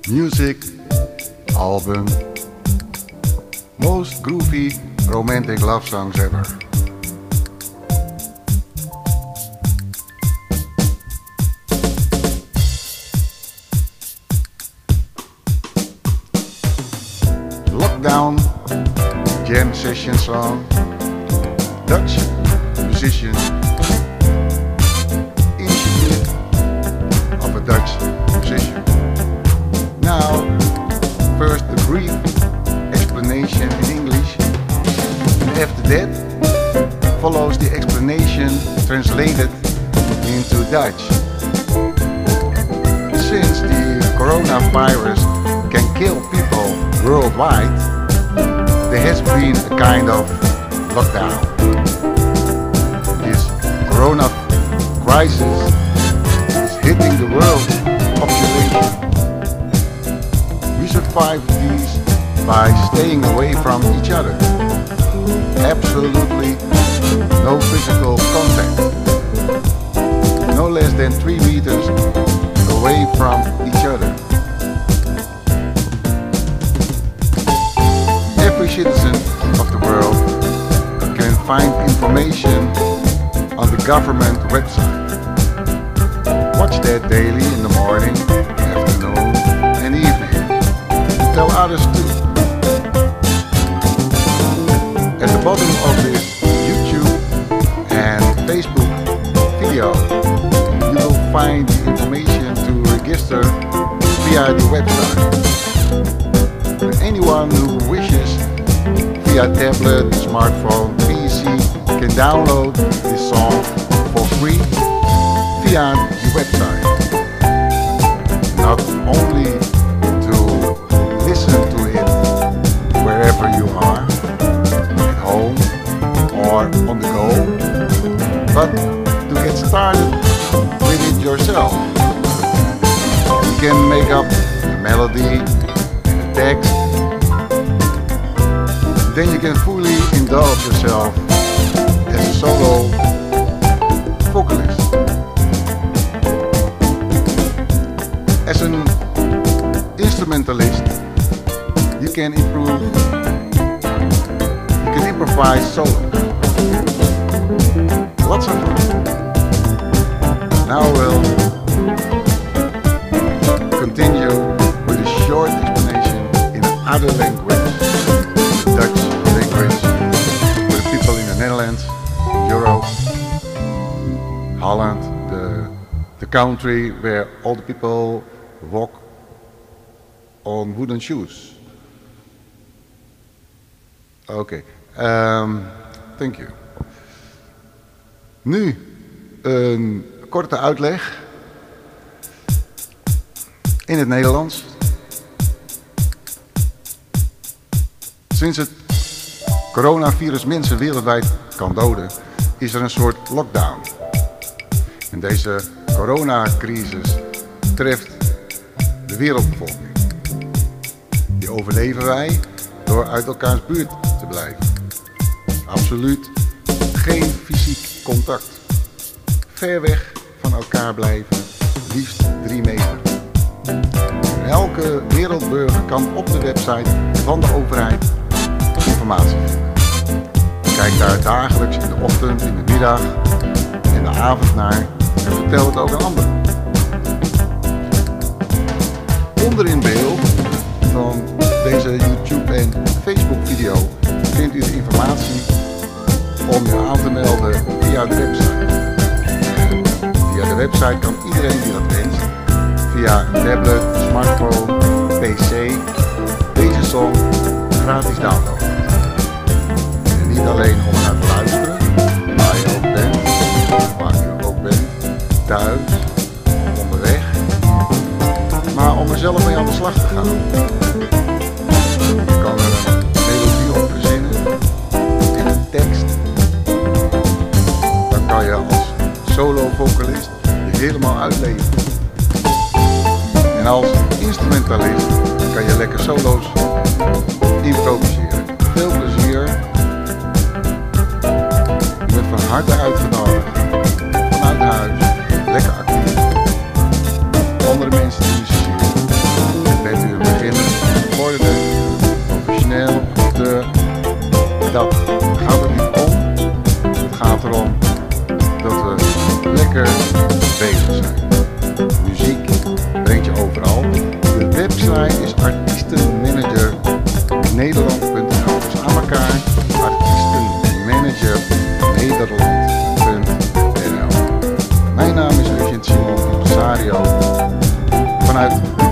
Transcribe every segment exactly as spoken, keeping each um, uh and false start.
music, album, most groovy romantic love songs ever. Lockdown, jam session song, Dutch musician, initiative of a Dutch musician. Now, first the brief explanation in English, and after that follows the explanation translated into Dutch. Since the coronavirus can kill people worldwide, there has been a kind of lockdown. This corona crisis is hitting the world population. We survive these by staying away from each other. Absolutely no physical contact. No less than three meters away from each other. Every citizen of the world can find information on the government website. Watch that daily in the morning, afternoon and evening. Tell others too. At the bottom of this YouTube and Facebook video, you will find the information to register via the website. And anyone who wishes via tablet, smartphone, P C can download this song for free via the website. Not only to listen to it wherever you are, at home or on the go, but to get started with it yourself. You can make up the melody and the text. Then you can fully indulge yourself as a solo vocalist. As an instrumentalist, you can improve, you can improvise solo. Lots of fun. Now we'll continue with a short explanation in another language, Dutch language, for the people in the Netherlands, Europe, Holland, the, the country where all the people walk on wooden shoes. Oké, okay. um, thank you. Nu een korte uitleg in het Nederlands. Sinds het coronavirus mensen wereldwijd kan doden, is er een soort lockdown. En deze coronacrisis treft de wereldbevolking. Die overleven wij door uit elkaars buurt te blijven. Absoluut geen fysiek contact. Ver weg van elkaar blijven, liefst drie meter. En elke wereldburger kan op de website van de overheid informatie vinden. Kijk daar dagelijks in de ochtend, in de middag en de avond naar en vertel het ook aan anderen. Onder in beeld van deze YouTube en Facebook video vindt u de informatie om je aan te melden via de website. Via de website kan iedereen die dat wenst via tablet, smartphone, P C deze song gratis downloaden. En niet alleen om naar te luisteren, waar je ook bent, waar je ook bent, thuis, onderweg, maar om er zelf mee aan de slag te gaan. Je kan er een melodie op verzinnen en een tekst. Dan kan je als solo-vocalist je helemaal uitleven. En als instrumentalist kan je lekker solo's improviseren. Veel plezier. Je bent van harte uitgenodigd. Vanuit huis. Lekker actief. Andere mensen die musiceren.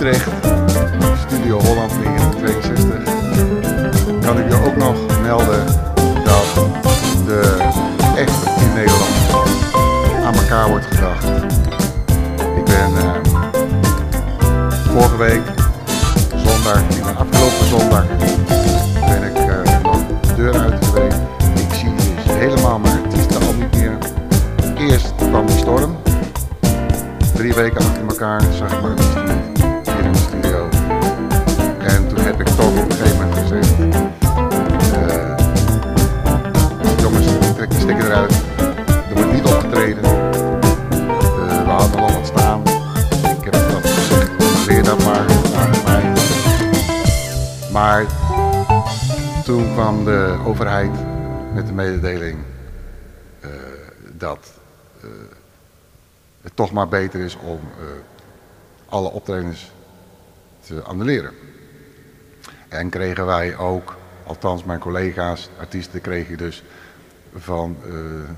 Utrecht, Studio Holland negentien tweeënzestig, kan ik je ook nog melden dat de echt in Nederland aan elkaar wordt gedacht. Ik ben uh, vorige week, zondag, in de afgelopen zondag, ben ik uh, nog de deur uit geweest. Ik zie dus helemaal mijn artiesten al niet meer. Eerst kwam die storm. Drie weken achter elkaar zag ik mijn artiesten niet hier in de studio. En toen heb ik toch op een gegeven moment gezegd, uh, jongens, trek de stekker eruit. Er wordt niet opgetreden. Uh, we hadden al wat staan. Ik heb dat gezegd, leer dat maar naar mij. Maar toen kwam de overheid met de mededeling uh, dat uh, het toch maar beter is om uh, alle optredens te annuleren. En kregen wij ook, althans mijn collega's, artiesten kregen dus van, uh,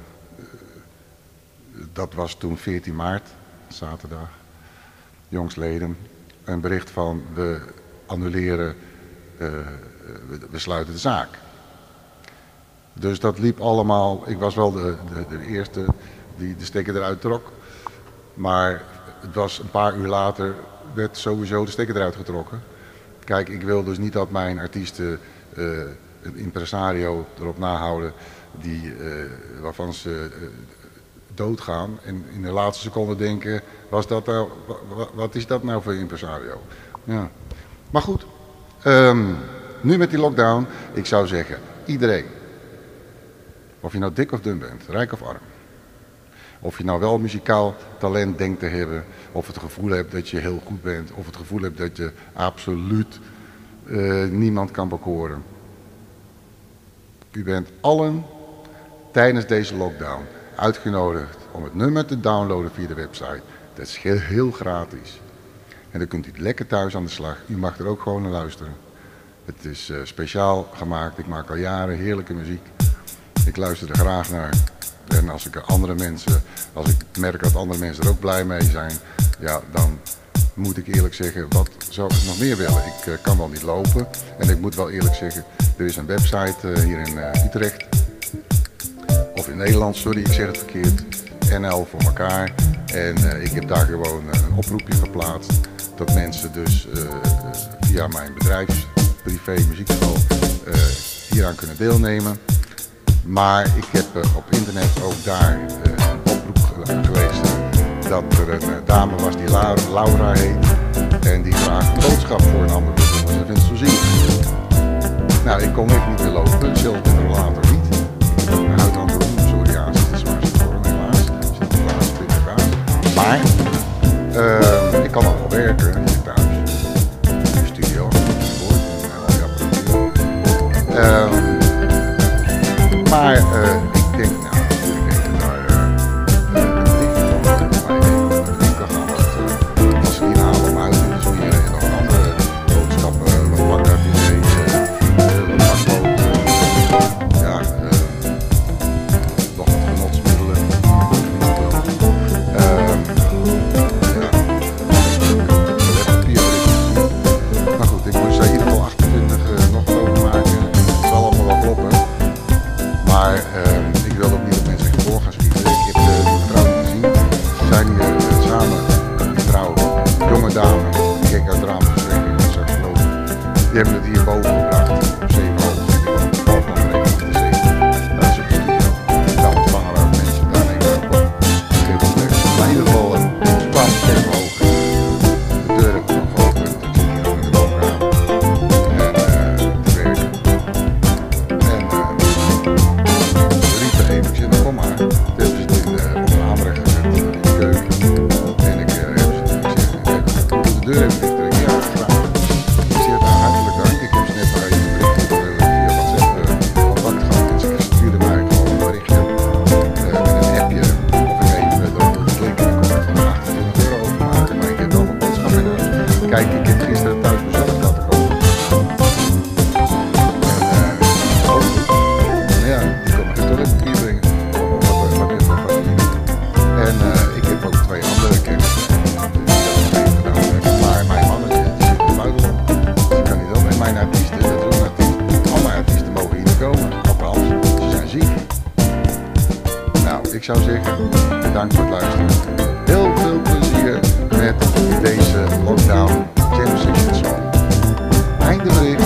dat was toen veertien maart, zaterdag, jongsleden, een bericht van we annuleren, uh, we, we sluiten de zaak. Dus dat liep allemaal, ik was wel de, de, de eerste die de stekker eruit trok, maar het was een paar uur later, werd sowieso de stekker eruit getrokken. Kijk, ik wil dus niet dat mijn artiesten uh, een impresario erop nahouden die, uh, waarvan ze uh, doodgaan en in de laatste seconde denken, was dat nou, wat is dat nou voor impresario? Ja. Maar goed, um, nu met die lockdown, ik zou zeggen, iedereen, of je nou dik of dun bent, rijk of arm, of je nou wel muzikaal talent denkt te hebben, of het gevoel hebt dat je heel goed bent, of het gevoel hebt dat je absoluut uh, niemand kan bekoren. U bent allen tijdens deze lockdown uitgenodigd om het nummer te downloaden via de website. Dat is heel, heel gratis. En dan kunt u lekker thuis aan de slag. U mag er ook gewoon naar luisteren. Het is uh, speciaal gemaakt. Ik maak al jaren heerlijke muziek. Ik luister er graag naar. En als ik andere mensen, als ik merk dat andere mensen er ook blij mee zijn, ja, dan moet ik eerlijk zeggen, wat zou ik nog meer willen? Ik uh, kan wel niet lopen. En ik moet wel eerlijk zeggen, er is een website uh, hier in uh, Utrecht. Of in Nederland, sorry, ik zeg het verkeerd. N L voor elkaar. En uh, ik heb daar gewoon uh, een oproepje geplaatst. Dat mensen dus uh, uh, via mijn bedrijfs, privé, muziekschool uh, hieraan kunnen deelnemen. Maar ik heb uh, op internet ook daar uh, een oproep geweest dat er een uh, dame was die La Laura heet en die graag een boodschap voor een ander wil doen, want ze vindt het zo zielig. Nou, ik kon echt niet meer lopen, zelfs met een rollator niet. Ik heb een huid aan de roem, psoriasis, het is zwaar geworden helaas. Ik zit op de laatste twintig jaar. Maar uh, ik kan nog wel werken, ik zit thuis. In de studio, enzovoort. Uh, maar uh, ik denk, nou, ik denk dat daar uh, een briefje van mij nemen. Ik kan gaan wat uh, vaseline halen om uit te smeren en nog andere boodschappen, wat bakkertjes, uh, wat bakboot, uh, ja, uh, nog wat genotsmiddelen. Uh, ja, toiletpapier. Maar goed, ik moest in ieder geval achtentwintig uh, nog overmaken. Het zal allemaal wel kloppen. Maar uh, ik wil ook niet ik zou zeggen, bedankt voor het luisteren. Heel veel plezier met deze Lockdown Jam Session Song. Einde bericht.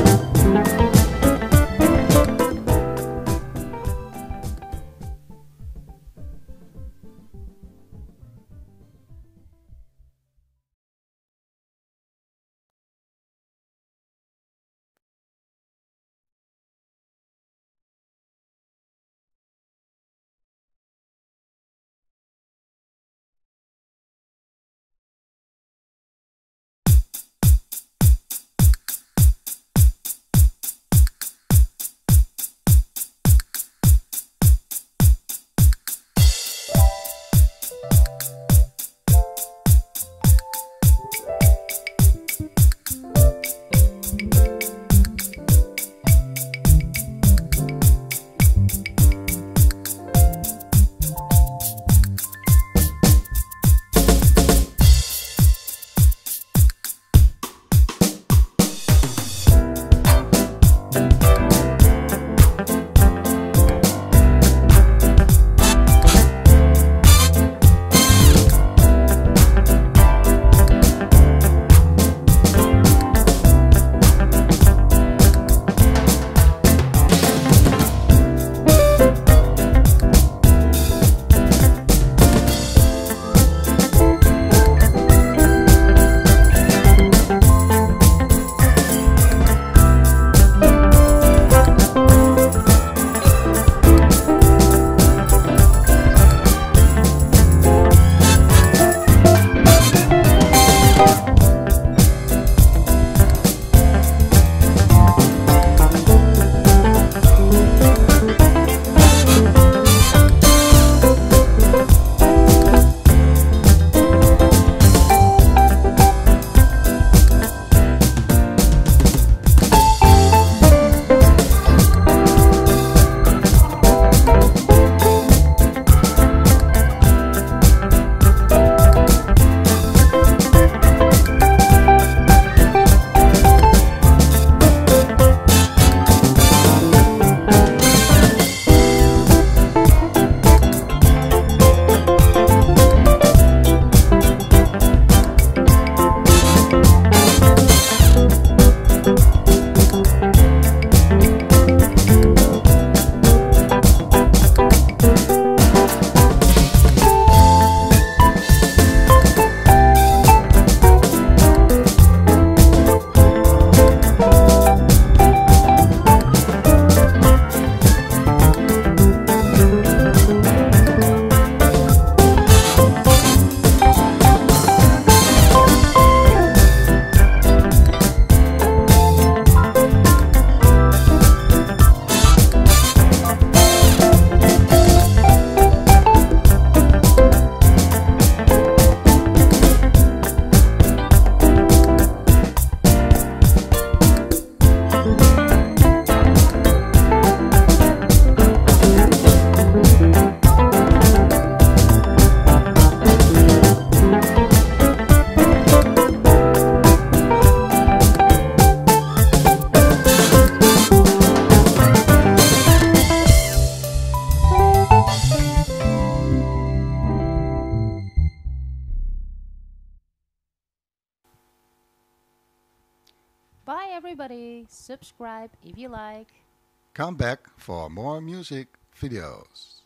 Bye everybody. Subscribe if you like. Come back for more music videos.